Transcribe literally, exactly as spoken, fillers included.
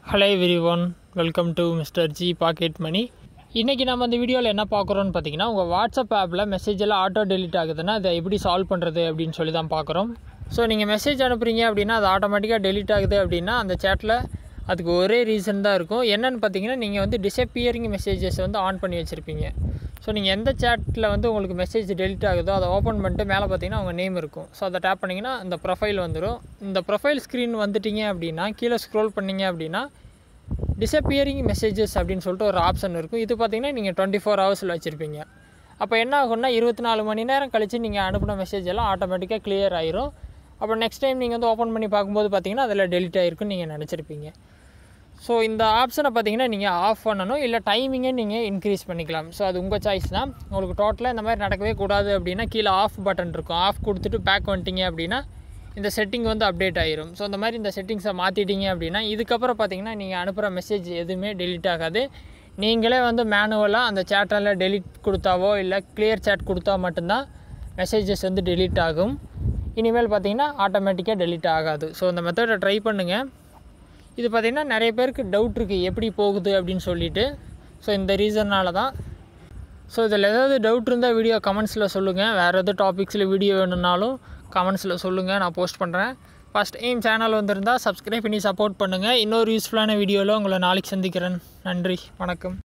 Hello everyone, welcome to Mister G Pocket Money. இன்றைக்கி நம்ம இந்த வீடியோவில் என்ன பார்க்குறோன்னு பார்த்தீங்கன்னா, உங்கள் வாட்ஸ்அப் ஆப்பில் மெசேஜ் எல்லாம் ஆட்டோ டெலிட் ஆகுதுன்னா அதை எப்படி சால்வ் பண்ணுறது அப்படின்னு சொல்லி தான் பார்க்குறோம். ஸோ நீங்கள் மெசேஜ் அனுப்புகிறீங்க அப்படின்னா அது ஆட்டோமேட்டிக்காக டெலிட் ஆகுது அப்படின்னா அந்த சேட்டில் அதுக்கு ஒரே ரீசன் தான் இருக்கும். என்னென்னு பார்த்தீங்கன்னா, நீங்கள் வந்து டிஸப்பியரிங் மெசேஜஸ் வந்து ஆன் பண்ணி வச்சுருப்பீங்க. ஸோ நீங்கள் எந்த சேட்டில் வந்து உங்களுக்கு மெசேஜ் டெலிட் ஆகுதோ அதை ஓப்பன் பண்ணிட்டு மேலே பார்த்தீங்கன்னா உங்கள் நேம் இருக்கும். ஸோ அதை டேப் பண்ணிங்கன்னா இந்த ப்ரொஃபைல் வந்துடும். இந்த ப்ரொஃபைல் ஸ்க்ரீன் வந்துட்டிங்க அப்படின்னா கீழே ஸ்க்ரோல் பண்ணிங்க அப்படின்னா டிஸப்பியரிங் மெசேஜஸ் அப்படின்னு சொல்லிட்டு ஒரு ஆப்ஷன் இருக்கும். இது பார்த்திங்கன்னா நீங்கள் டுவெண்ட்டி ஃபோர் ஹவர்ஸில் வச்சுருப்பீங்க. அப்போ என்ன ஆகும்னா இருபத்தி நாலு மணி நேரம் கழித்து நீங்கள் அனுப்பின மெசேஜ் எல்லாம் ஆட்டோமேட்டிக்காக கிளியர் ஆயிரும். அப்புறம் நெக்ஸ்ட் டைம் நீங்கள் வந்து ஓப்பன் பண்ணி பார்க்கும்போது பார்த்திங்கன்னா அதில் டெலிட் ஆகிருக்குன்னு நீங்கள் நினச்சிருப்பீங்க. ஸோ இந்த ஆப்ஷனை பார்த்திங்கன்னா நீங்கள் ஆஃப் பண்ணணும், இல்லை டைமிங்கை நீங்கள் இன்க்ரீஸ் பண்ணிக்கலாம். ஸோ அது உங்கள் சாய்ஸ் தான். உங்களுக்கு டோட்டலாக இந்த மாதிரி நடக்கவே கூடாது அப்படின்னா கீழே ஆஃப் பட்டன் இருக்கும். ஆஃப் கொடுத்துட்டு பேக் வந்துட்டிங்க அப்படின்னா இந்த செட்டிங் வந்து அப்டேட் ஆகிரும். ஸோ இந்த மாதிரி இந்த செட்டிங்ஸை மாற்றிட்டீங்க அப்படின்னா இதுக்கப்புறம் பார்த்திங்கன்னா நீங்கள் அனுப்புகிற மெசேஜ் எதுவுமே டெலிட் ஆகாது. நீங்களே வந்து மேனுவலாக அந்த சேட்டில் டெலிட் கொடுத்தாவோ இல்லை கிளியர் சேட் கொடுத்தா மட்டும்தான் மெசேஜஸ் வந்து டெலிட் ஆகும். இனிமேல் பார்த்திங்கன்னா ஆட்டோமேட்டிக்காக டெலிட் ஆகாது. ஸோ இந்த மெத்தடை ட்ரை பண்ணுங்கள். இது பார்த்திங்கன்னா நிறைய பேருக்கு டவுட் இருக்குது எப்படி போகுது அப்படின்னு சொல்லிட்டு. ஸோ இந்த ரீசனால் தான். ஸோ இதில் ஏதாவது டவுட் இருந்தால் வீடியோ கமெண்ட்ஸில் சொல்லுங்கள். வேறு எதாவது டாபிக்ஸில் வீடியோ வேணும்னாலும் கமெண்ட்ஸில் சொல்லுங்கள், நான் போஸ்ட் பண்ணுறேன். ஃபஸ்ட் டைம் சேனல் வந்திருந்தால் சப்ஸ்கிரைப் பண்ணி சப்போர்ட் பண்ணுங்கள். இன்னொரு யூஸ்ஃபுல்லான வீடியோவில் உங்களை நாளைக்கு சந்திக்கிறேன். நன்றி, வணக்கம்.